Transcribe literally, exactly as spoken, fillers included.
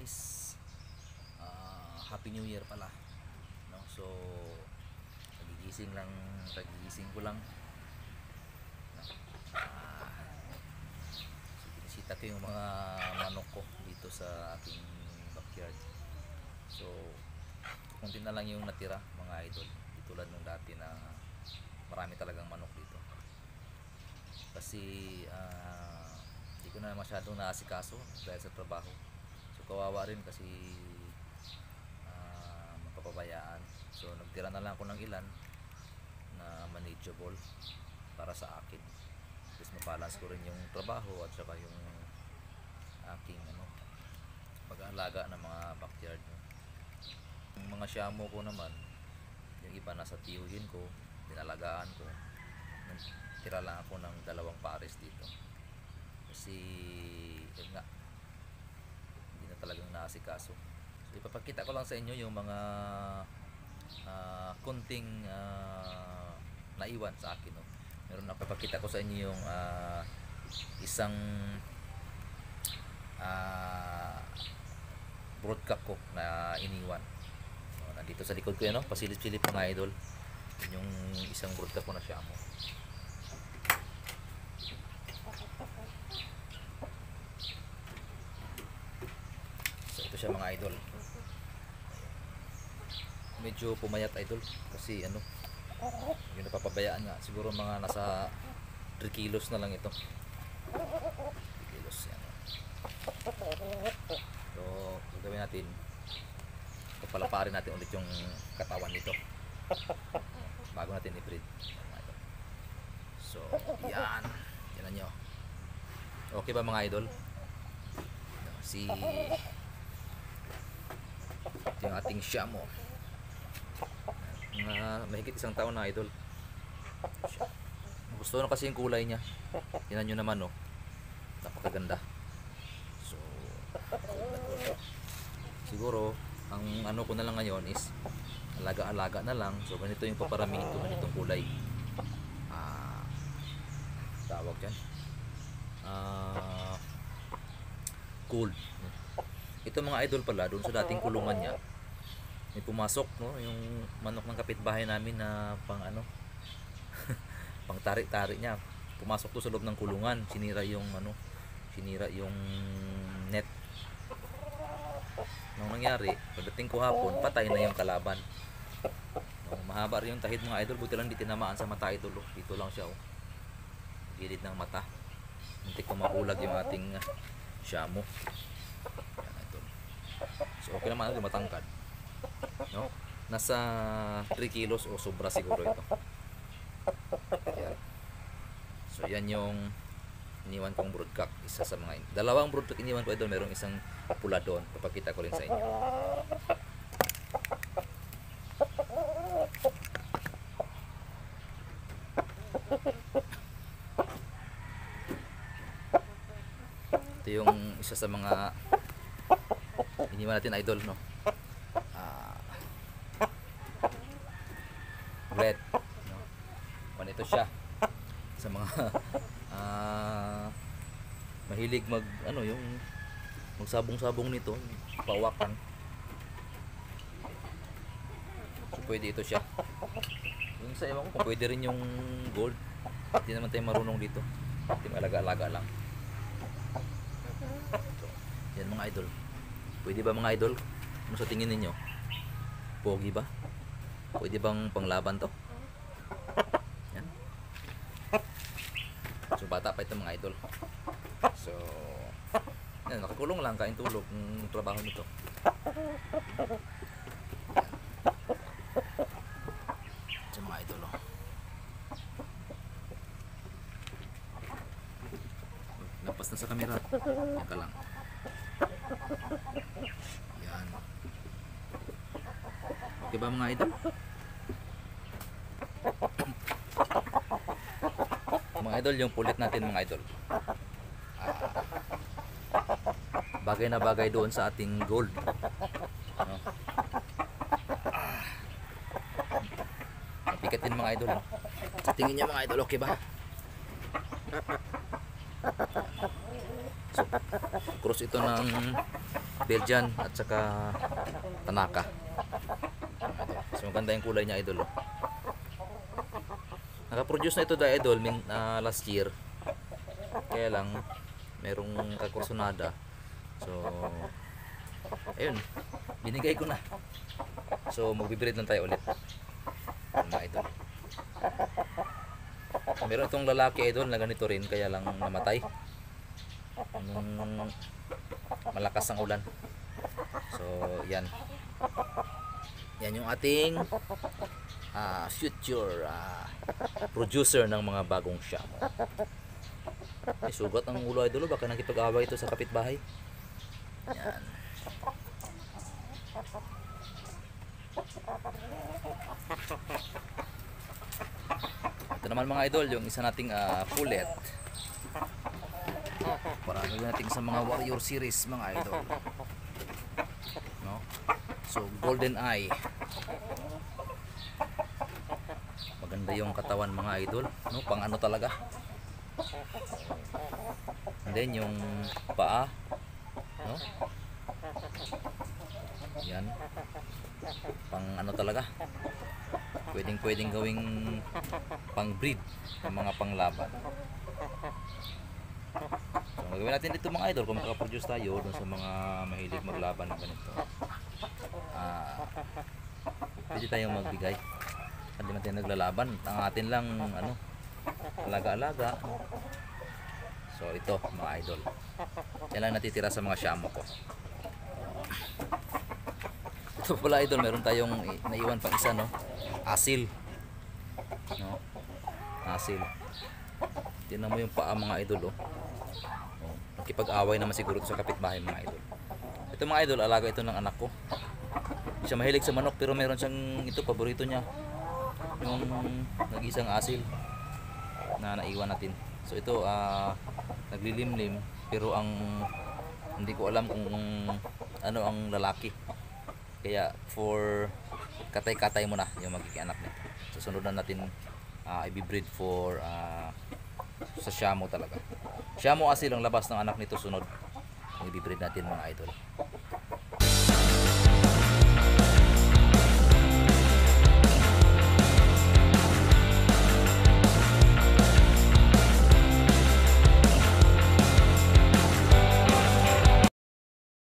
is uh, Happy New Year pala, no? So nagigising lang, nagigising ko lang, no? uh, so binisita ko yung mga manok ko dito sa aking backyard. So kunti na lang yung natira, mga idol, di tulad nung dati na marami talagang manok dito. Kasi uh, hindi ko na masyadong naasikaso dahil sa trabaho. So kawawa rin kasi uh, mapapabayaan. So nagtira na lang ako ng ilan na manageable para sa akin. Tapos mabalance ko rin yung trabaho at saka yung aking ano, pag-aalaga ng mga backyard. Yung mga shamo ko naman, yung iba nasa tiyuhin ko, dinalagaan ko. Tira lang ako ng dalawang pares dito kasi yun nga, hindi na talagang naasikaso. So ipapakita ko lang sa inyo yung mga uh, kunting uh, naiwan sa akin, no? Meron na papakita ko sa inyo yung uh, isang uh, broadcock ko na iniwan. So, nandito sa likod ko yan, no? Pasilip-silip mga idol, yung isang broadcock ko na shamo. Siya mga idol, medyo pumayat idol kasi ano, yung napapabayaan nga, siguro mga nasa three kilos na lang ito, three kilos yan. So gagawin natin, papalaparin natin ulit yung katawan nito bago natin i-breed. So yan, yan nyo. Okay ba mga idol? Si yung ating shamo, mga mahigit isang taon na idol. Gusto na kasi yung kulay niya. Tingnan nyo naman, oh, napakaganda. So siguro ang ano ko na lang ngayon is alaga-alaga na lang. So ganito yung paparamihin ko, ganitong kulay, ah, tawag dyan, ah, gold. Ito mga idol pala, doon sa dating kulungan niya may pumasok, no, yung manok ng kapitbahay namin na pang ano pang tarik-tarik niya, pumasok to sa loob ng kulungan, sinira yung ano, sinira yung net. Nung nangyari, pagdating ko hapon, patay na yung kalaban. No, mahaba rin yung tahid mga idol, buti lang di tinamaan sa mata idol, oh. Dito lang siya, oh, gilid ng mata, muntik ko mahulag yung ating uh, shamo. So okay naman ito, matangkad, no? Nasa three kilos o sobra siguro ito. Yan. So yan yung iniwan kong broodcock, isa sa mga dalawang broodcock iniwan ko ito, merong isang pula doon, papakita ko rin sa inyo. Ito yung isa sa mga iniwan natin idol, no? Uh, red, no? Kung ito siya sa mga uh, mahilig mag ano, yung magsabong-sabong nito, pawakan. So pwede ito siya. Yung sa ewan ko kung pwede rin yung gold, hindi naman tayo marunong dito, hindi malaga-alaga lang. So yan mga idol, pwede ba mga idol? Ano sa tingin ninyo? Pogi ba? Pwede bang panglaban to? Yan. So bata pa ito mga idol. So yan, nakakulong lang, kain tulog ng trabaho nito. Yan. So mga idol, oh. Lampas na sa camera. Yan ka lang. Yan. Okay ba mga idol? Mga idol, yung pulit natin mga idol, ah, bagay na bagay doon sa ating gold, no? Ah, mapikat din mga idol, no? Sa tingin niya mga idol, okay ba? So, cross ito ng Belgian at saka Tanaka. So maganda yung kulay niya, idol. Oh. Nakaproduce na ito da idol min, uh, last year. Kaya lang merong kakursunada. So ayun, binigay ko na. So magbibreed lang tayo ulit. Mga idol. Meron itong lalaki idol na ganito rin, kaya lang namatay nung malakas ang ulan. So yan. Yan yung ating uh, future uh, producer ng mga bagong Shamo. Ay, sugat ang ulo idol, baka nakipag-away ito sa kapitbahay. Yan. Ito naman mga idol, yung isa nating uh, pullet. Para gawin natin sa mga Warrior series mga idol. No? So golden eye. Maganda yung katawan mga idol, no? Pang ano talaga. And then yung paa, no? Yan. Pang ano talaga. Pwedeng pwedeng gawing pang breed ng mga panglaban. So gagawin natin dito mga idol, kung makaproduce tayo dun sa mga mahilig maglaban ng ganito. Ah, pwede tayong magbigay. Hindi man tayo naglalaban, ang atin lang ano, alaga-alaga. So ito mga idol, yan lang natitira sa mga Shamo ko. Ito pala idol, meron tayong naiwan pang isa, no? Asil, no? Asil. Tingnan mo yung paa mga idol, oh. Oh, nakipag-away naman siguro sa kapitbahay mga idol. Ito mga idol, alaga ito ng anak ko. Hindi siya mahilig sa manok, pero meron siyang, ito paborito niya, yung nag-isang asil na naiwan natin. So ito uh, naglilimlim, pero ang hindi ko alam kung ano ang lalaki. Kaya for katay-katay mo na yung magiging anak nito. So sunod na natin uh, i-breed for uh, sa Shamo talaga. Shamo asil ang labas ng anak nito sunod. I-breed natin mga idol.